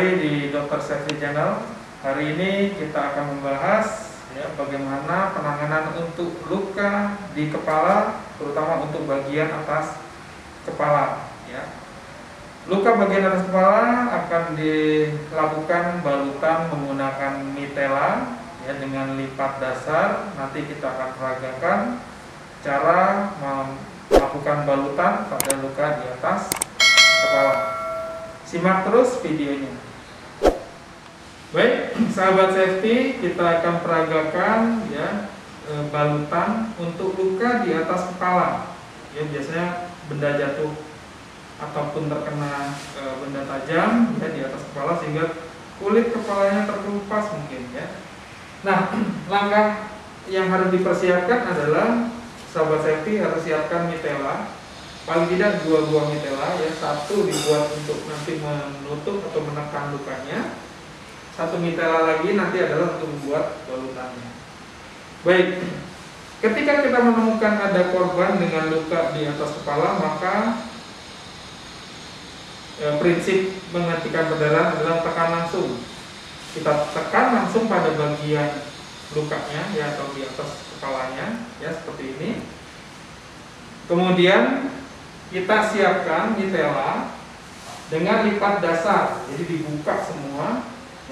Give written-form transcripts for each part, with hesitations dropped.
kembali di Dr. Safety Channel. Hari ini kita akan membahas bagaimana penanganan untuk luka di kepala, terutama untuk bagian atas kepala. Luka bagian atas kepala akan dilakukan balutan menggunakan mitela dengan lipat dasar. Nanti kita akan peragakan cara melakukan balutan pada luka di atas kepala. Simak terus videonya. Baik, sahabat safety, kita akan peragakan balutan untuk luka di atas kepala. Biasanya benda jatuh ataupun terkena benda tajam di atas kepala sehingga kulit kepalanya terkelupas mungkin . Nah, langkah yang harus dipersiapkan adalah sahabat safety harus siapkan mitela. Paling tidak 2 buah mitela, satu dibuat untuk nanti menutup atau menekan lukanya, satu mitela lagi nanti adalah untuk membuat balutannya. Baik, ketika kita menemukan ada korban dengan luka di atas kepala, maka prinsip menghentikan perdarahan adalah tekan langsung. Kita tekan langsung pada bagian lukanya atau di atas kepalanya seperti ini. Kemudian kita siapkan mitela dengan lipat dasar, jadi dibuka semua,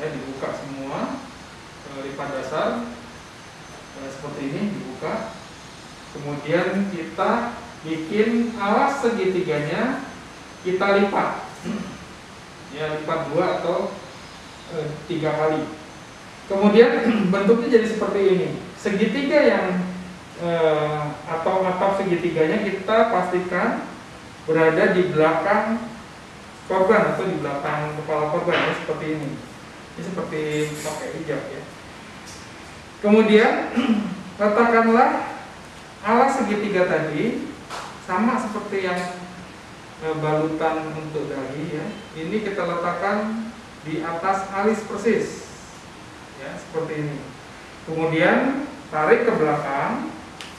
lipat dasar seperti ini dibuka. Kemudian kita bikin alas segitiganya, kita lipat, lipat 2 atau 3 kali. Kemudian bentuknya jadi seperti ini. Segitiga yang atau atap segitiganya kita pastikan berada di belakang korban atau di belakang kepala korban seperti ini. Ini seperti pakai hijab Kemudian letakkanlah alas segitiga tadi sama seperti yang balutan untuk dahi Ini kita letakkan di atas alis persis seperti ini. Kemudian tarik ke belakang.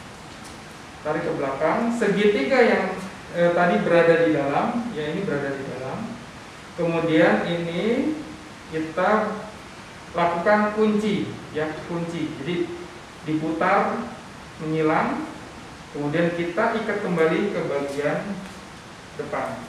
Segitiga yang tadi berada di dalam, ini berada di dalam. Kemudian ini kita lakukan kunci, Jadi diputar menyilang, kemudian kita ikat kembali ke bagian depan.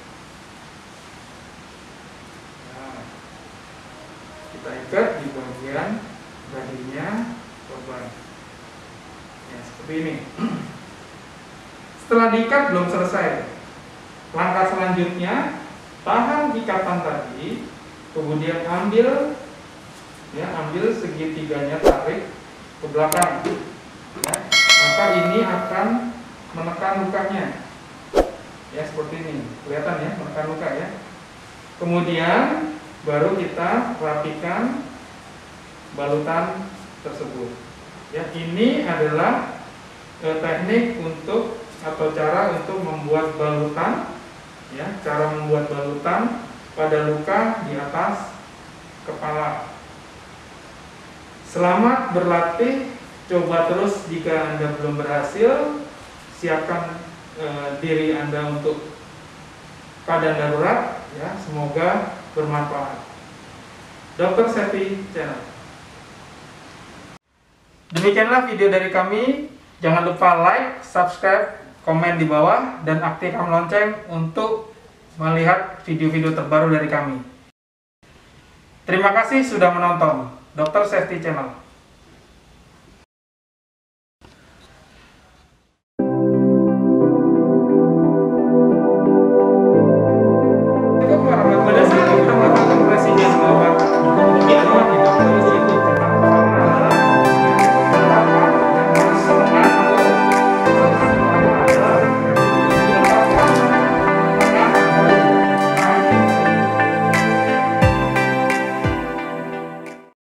Nah, kita ikat di bagian dahinya korban. Seperti ini. Setelah diikat belum selesai. Langkah selanjutnya, tahan ikatan tadi, kemudian ambil segitiganya, tarik ke belakang. Maka ini akan menekan lukanya. Seperti ini. Kelihatan menekan luka Kemudian baru kita rapikan balutan tersebut. Ini adalah teknik untuk atau cara untuk membuat balutan, cara membuat balutan pada luka di atas kepala. Selamat berlatih, coba terus. Jika Anda belum berhasil, siapkan diri Anda untuk keadaan darurat. Semoga bermanfaat. Dr. Safety Channel. Demikianlah video dari kami. Jangan lupa like, subscribe, komen di bawah, dan aktifkan lonceng untuk melihat video-video terbaru dari kami. Terima kasih sudah menonton Dr. Safety Channel.